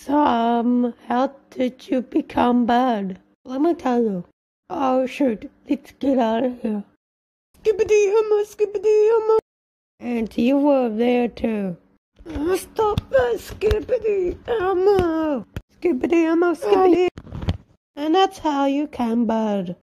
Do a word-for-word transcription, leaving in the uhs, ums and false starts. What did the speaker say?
So, um, how did you become bad? Let me tell you. Oh, shoot. Let's get out of here. Skibidi, Elmo, Skibidi, Elmo. And you were there too. Oh, stop that, Skibidi, Elmo. Skibidi, Elmo, Skibidi. And that's how you can bad.